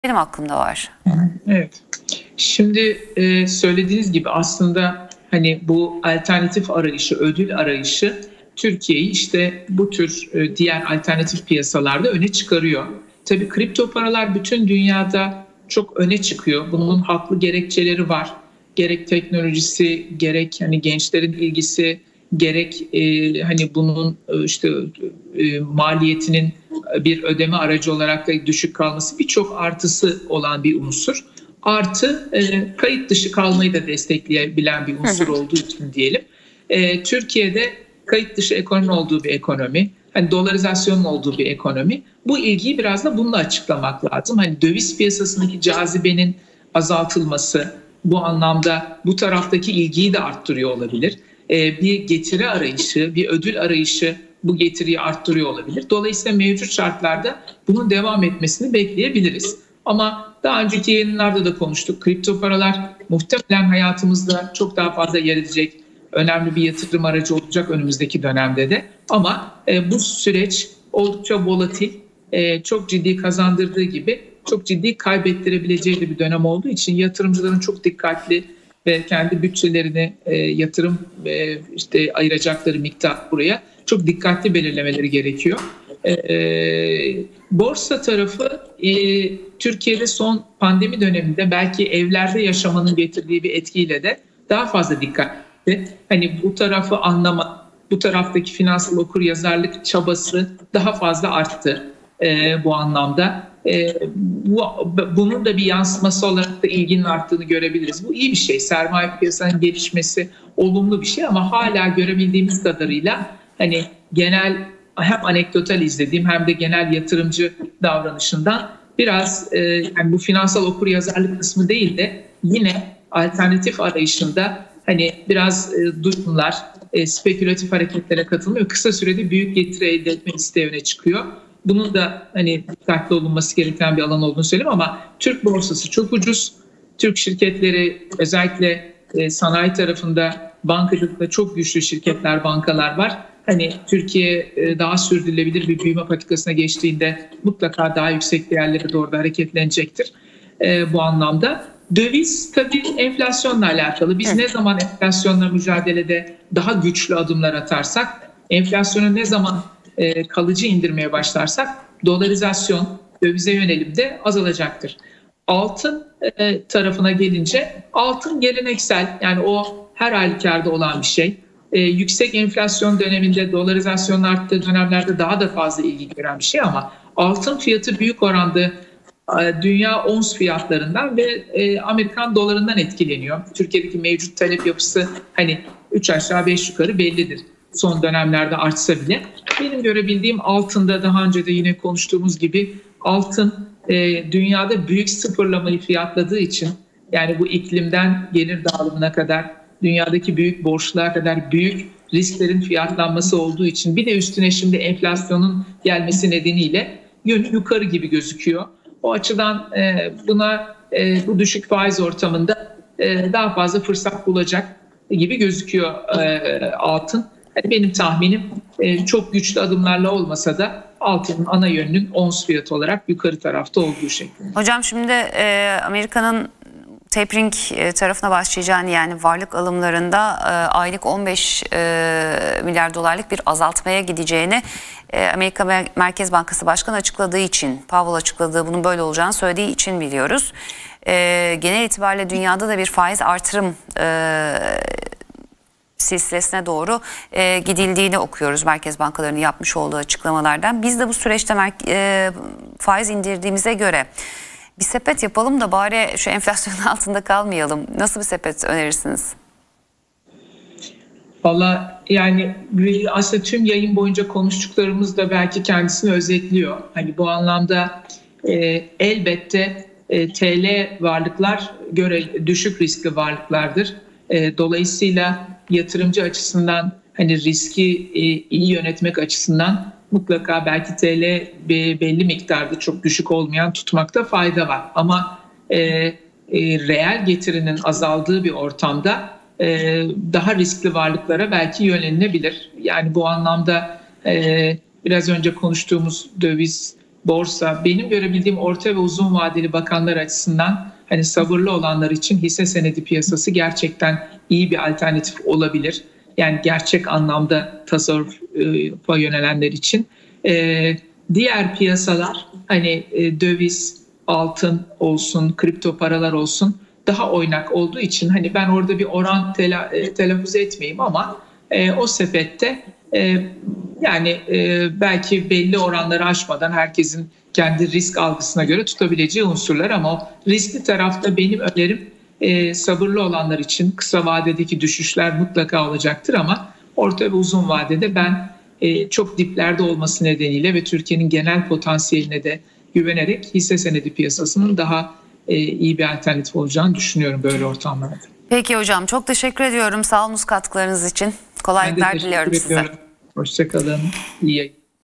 benim hakkımda var. Evet. Şimdi söylediğiniz gibi aslında hani bu alternatif arayışı, ödül arayışı Türkiye'yi işte bu tür diğer alternatif piyasalarda öne çıkarıyor. Tabii kripto paralar bütün dünyada çok öne çıkıyor. Bunun haklı gerekçeleri var. Gerek teknolojisi, gerek hani gençlerin ilgisi, gerek hani bunun işte maliyetinin bir ödeme aracı olarak da düşük kalması, birçok artısı olan bir unsur. Artı kayıt dışı kalmayı da destekleyebilen bir unsur olduğu için diyelim. Türkiye'de kayıt dışı ekonomi olduğu bir ekonomi, hani dolarizasyonun olduğu bir ekonomi. Bu ilgiyi biraz da bununla açıklamak lazım. Hani döviz piyasasındaki cazibenin azaltılması bu anlamda bu taraftaki ilgiyi de arttırıyor olabilir. Bir getiri arayışı, bir ödül arayışı bu getiriyi arttırıyor olabilir. Dolayısıyla mevcut şartlarda bunun devam etmesini bekleyebiliriz. Ama daha önceki yayınlarda da konuştuk. Kripto paralar muhtemelen hayatımızda çok daha fazla yer edecek, önemli bir yatırım aracı olacak önümüzdeki dönemde de. Ama bu süreç oldukça volatil, çok ciddi kazandırdığı gibi çok ciddi kaybettirebileceği bir dönem olduğu için yatırımcıların çok dikkatli ve kendi bütçelerini yatırım işte ayıracakları miktar buraya çok dikkatli belirlemeleri gerekiyor. Borsa tarafı Türkiye'de son pandemi döneminde belki evlerde yaşamanın getirdiği bir etkiyle de daha fazla dikkatli. Hani bu tarafı anlama, bu taraftaki finansal okuryazarlık çabası daha fazla arttı bu anlamda. Bunun da bir yansıması olarak da ilginin arttığını görebiliriz. Bu iyi bir şey. Sermaye piyasanın gelişmesi olumlu bir şey ama hala görebildiğimiz kadarıyla hani genel hem anekdotal izlediğim hem de genel yatırımcı davranışından biraz yani bu finansal okuryazarlık kısmı değil de yine alternatif arayışında hani biraz durumlar, spekülatif hareketlere katılmıyor. Kısa sürede büyük getiri elde etme isteği öne çıkıyor. Bunun da hani dikkatli olunması gereken bir alan olduğunu söyleyeyim ama Türk borsası çok ucuz. Türk şirketleri özellikle sanayi tarafında bankacılıkta çok güçlü şirketler, bankalar var. Hani Türkiye daha sürdürülebilir bir büyüme patikasına geçtiğinde mutlaka daha yüksek değerlere doğru da hareketlenecektir bu anlamda. Döviz tabii enflasyonla alakalı. Biz ne zaman enflasyonla mücadelede daha güçlü adımlar atarsak, enflasyonu ne zaman kalıcı indirmeye başlarsak dolarizasyon, dövize yönelim de azalacaktır. Altın tarafına gelince altın geleneksel, yani o her halükarda olan bir şey. Yüksek enflasyon döneminde dolarizasyonun arttığı dönemlerde daha da fazla ilgi gören bir şey ama altın fiyatı büyük oranda dünya ons fiyatlarından ve Amerikan dolarından etkileniyor. Türkiye'deki mevcut talep yapısı hani 3 aşağı 5 yukarı bellidir. Son dönemlerde artsa bile. Benim görebildiğim altında daha önce de yine konuştuğumuz gibi altın dünyada büyük sıfırlamayı fiyatladığı için yani bu iklimden gelir dağılımına kadar dünyadaki büyük borçluğa kadar büyük risklerin fiyatlanması olduğu için bir de üstüne şimdi enflasyonun gelmesi nedeniyle yönü yukarı gibi gözüküyor. O açıdan buna bu düşük faiz ortamında daha fazla fırsat bulacak gibi gözüküyor altın. Benim tahminim çok güçlü adımlarla olmasa da altının ana yönünün ons fiyatı olarak yukarı tarafta olduğu şeklinde. Hocam şimdi Amerika'nın tapering tarafına başlayacağını, yani varlık alımlarında aylık 15 milyar dolarlık bir azaltmaya gideceğini Amerika Merkez Bankası Başkanı açıkladığı için, Powell açıkladığı, bunun böyle olacağını söylediği için biliyoruz. Genel itibariyle dünyada da bir faiz artırım silsilesine doğru gidildiğini okuyoruz merkez bankalarının yapmış olduğu açıklamalardan. Biz de bu süreçte faiz indirdiğimize göre bir sepet yapalım da bari şu enflasyonun altında kalmayalım. Nasıl bir sepet önerirsiniz? Valla yani aslında tüm yayın boyunca konuştuklarımız da belki kendisini özetliyor. Hani bu anlamda elbette TL varlıklar düşük riskli varlıklardır. Dolayısıyla yatırımcı açısından hani riski iyi yönetmek açısından mutlaka belki TL belli miktarda çok düşük olmayan tutmakta fayda var. Ama reel getirinin azaldığı bir ortamda daha riskli varlıklara belki yönelinebilir. Yani bu anlamda biraz önce konuştuğumuz döviz borsa, benim görebildiğim orta ve uzun vadeli bakanlar açısından hani sabırlı olanlar için hisse senedi piyasası gerçekten iyi bir alternatif olabilir. Yani gerçek anlamda tasarrufa yönelenler için. Diğer piyasalar hani döviz, altın olsun, kripto paralar olsun daha oynak olduğu için hani ben orada bir oran telaffuz etmeyeyim ama o sepette belki belli oranları aşmadan herkesin kendi risk algısına göre tutabileceği unsurlar ama o riskli tarafta benim önerim sabırlı olanlar için kısa vadedeki düşüşler mutlaka olacaktır ama orta ve uzun vadede ben çok diplerde olması nedeniyle ve Türkiye'nin genel potansiyeline de güvenerek hisse senedi piyasasının daha iyi bir alternatif olacağını düşünüyorum böyle ortamlarda. Peki hocam, çok teşekkür ediyorum. Sağ olunuz katkılarınız için. Kolaylıklar diliyorum size. Hoşça kalın. İyi yayınlar.